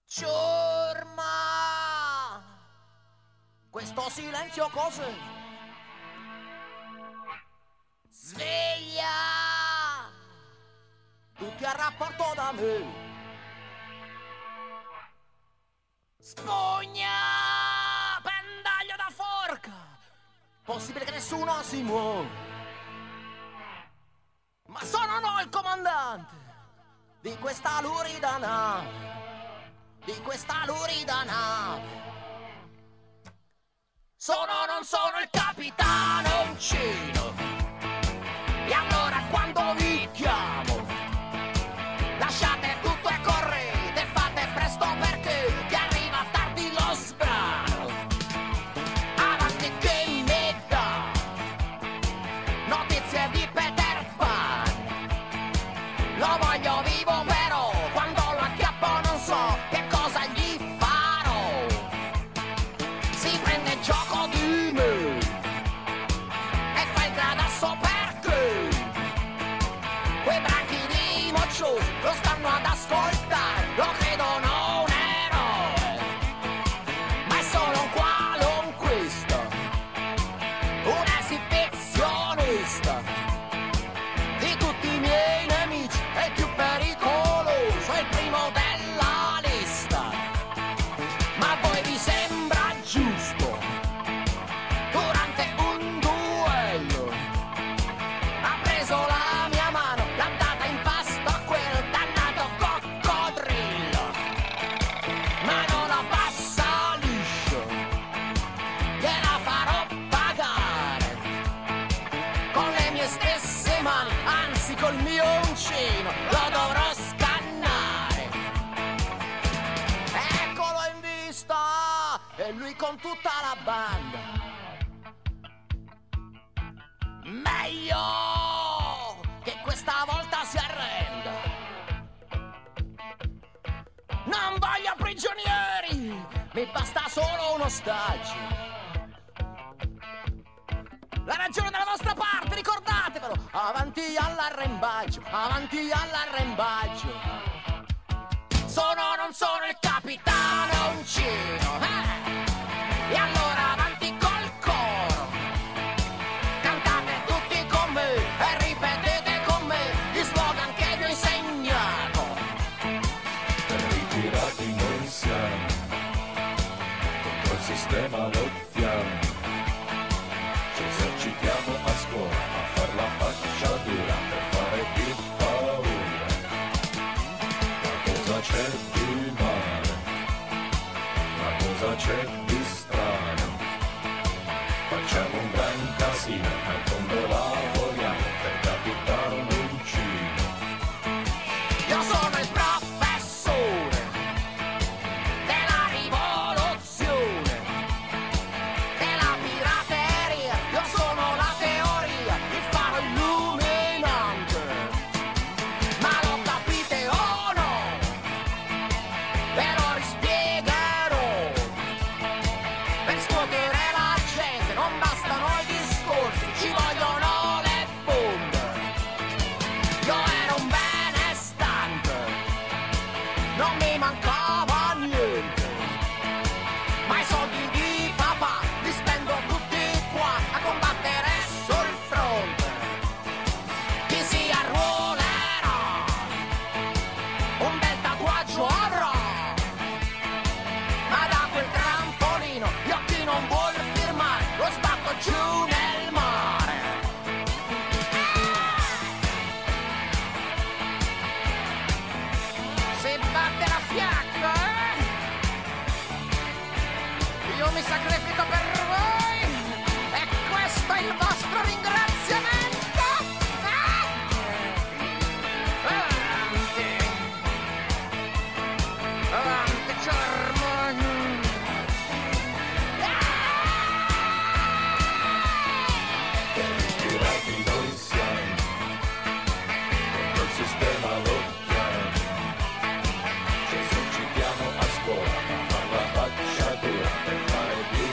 Ciurma! Questo silenzio cos'è? Sveglia! Tutti a rapporto da me. Spugna! Pendaglio da forca! Possibile che nessuno si muova. Ma sono no il comandante di questa lurida nave. Di questa lurida nave. Non sono il capitano uncino. E allora quando vi chiamo, lasciate tutto e correte, fate presto perché vi arriva tardi lo sbrano. Avanti che mi dà notizie di Peter Pan. Lo voglio vivo però, quando lo acchiappo non so che cosa gli farò. Si prende gioco di me e fa il gradasso perché quei branchi di mocciosi lo stanno ad ascoltare, lo credono un eroe, ma è solo un qualunquista, un esibizionista. Di tutti i miei nemici è il più pericoloso, è il primo della lista. Ma a voi vi sembra giusto, durante un duello, ha preso la mia mano, l'ha data in pasto a quel dannato coccodrillo. Ma non la passa liscio, gliela farò pagare con le mie stesse mani, anzi col mio uncino lo dovrò scannare. Eccolo in vista, e lui con tutta la banda. Meglio che questa volta si arrenda. Non voglio prigionieri, mi basta solo un ostaggio. La ragione della vostra parte, ricordatevelo. Avanti all'arrembaggio, avanti all'arrembaggio. Non sono il capitano uncino, E allora avanti col coro. Cantate tutti con me e ripetete con me gli slogan che vi ho insegnato. Ritirati noi siamo, contro il sistema lottiamo. Ci esercitiamo a scuola a far la faccia dura per fare più paura. Ma cosa c'è di male? Ma cosa c'è di strano? Facciamo un gran casino, ma in fondo lavoriamo per capitano uncino. Io sono il professore della rivoluzione, della pirateria. Io sono la teoria, il faro illuminante. Ma lo capite o no? Ve lo rispiegherò. Per scuotere la gente non bastano i discorsi, ci vogliono le bombe. Io ero un benestante, non mi mancava niente, ma i soldi di papà li spendo tutti qua a combattere sul fronte. Chi si arruolerà, un bel tatuaggio avrà, ma da quel trampolino io chi non vuol firmare lo sbatto giù nel mare. Se batte la fiacca, io mi sacrifico per voi e questo è il vostro ringraziamento. Avanti, avanti, Germania. Ritirati noi siamo, contro il sistema lottiamo. Ci esercitiamo a scuola a far la faccia dura per fare più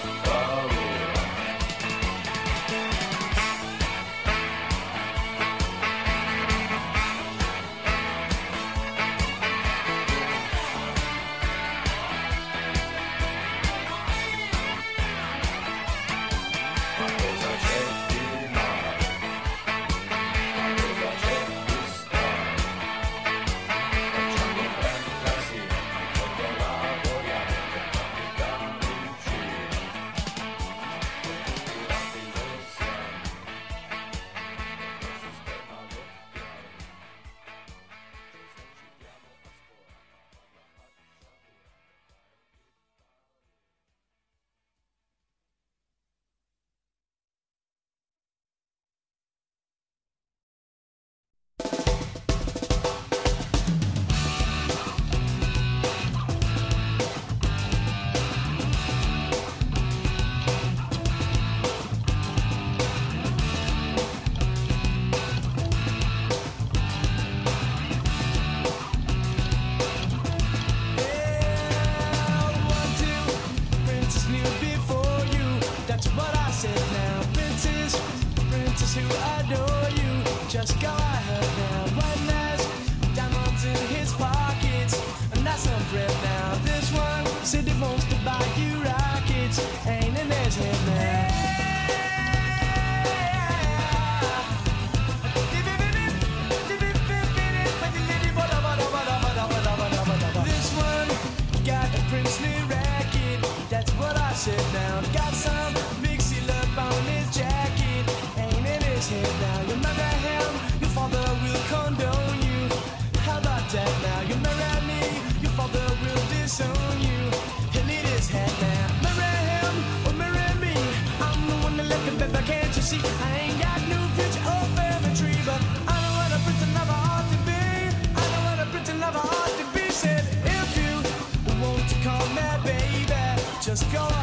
he wants to buy you rockets. Ain't in his head now. This one got a princely racket. That's what I said now. Got some mixy love on his jacket. Ain't in his head now. You marry him, your father will condone you. How about that now? You marry me, your father will disown you. He'll need his head now. Marry him or marry me. I'm the one that left him, baby, can't you see? I ain't got no future or family tree, but I know what a pretty lover ought to be. I know what a pretty lover ought to be. Said if you want to call me baby, just go